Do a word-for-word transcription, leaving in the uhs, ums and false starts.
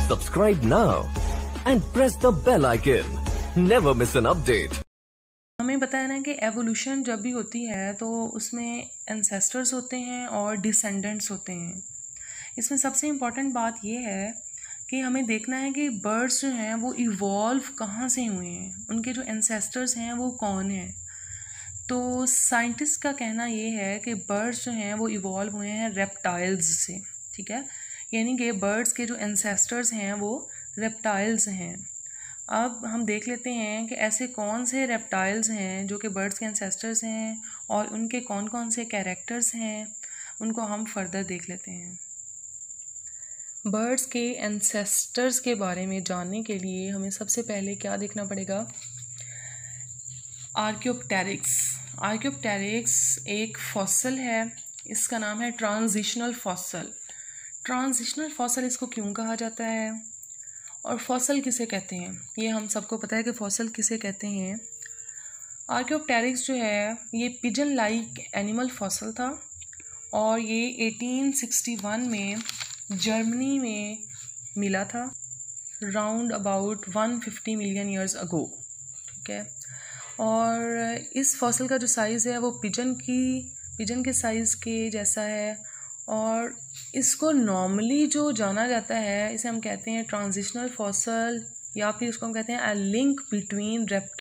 Subscribe now and press the bell icon. Never miss an update. हमें पता है ना कि एवोल्यूशन जब भी होती है तो उसमें एंसेस्टर्स होते हैं और डिसेंडेंट्स होते हैं। इसमें सबसे इम्पॉर्टेंट बात यह है कि हमें देखना है कि बर्ड्स जो हैं वो इवॉल्व कहाँ से हुए हैं, उनके जो एंसेस्टर्स हैं वो कौन हैं। तो साइंटिस्ट का कहना ये है कि बर्ड्स जो हैं वो इवॉल्व हुए हैं रेप्टाइल्स से, ठीक है, यानी कि बर्ड्स के जो एंसेस्टर्स हैं वो रेप्टाइल्स हैं। अब हम देख लेते हैं कि ऐसे कौन से रेप्टाइल्स हैं जो कि बर्ड्स के एंसेस्टर्स हैं और उनके कौन कौन से कैरेक्टर्स हैं, उनको हम फर्दर देख लेते हैं। बर्ड्स के एंसेस्टर्स के बारे में जानने के लिए हमें सबसे पहले क्या देखना पड़ेगा, आर्कियोप्टेरिक्स। आर्कियोप्टेरिक्स एक फॉसल है, इसका नाम है ट्रांजिशनल फॉसल। ट्रांजिशनल फॉसल इसको क्यों कहा जाता है और फॉसल किसे कहते हैं, ये हम सबको पता है कि फॉसल किसे कहते हैं। आर्कियोप्टेरिक्स जो है ये पिजन लाइक एनिमल फॉसल था और ये अठारह सौ इकसठ में जर्मनी में मिला था, राउंड अबाउट एक सौ पचास मिलियन ईयर्स अगो, ठीक है। और इस फॉसल का जो साइज़ है वो पिजन की पिजन के साइज़ के जैसा है और इसको नॉर्मली जो जाना जाता है इसे हम कहते हैं ट्रांजिशनल फॉसल या फिर इसको हम कहते हैं अ लिंक बिटवीन रेप्ट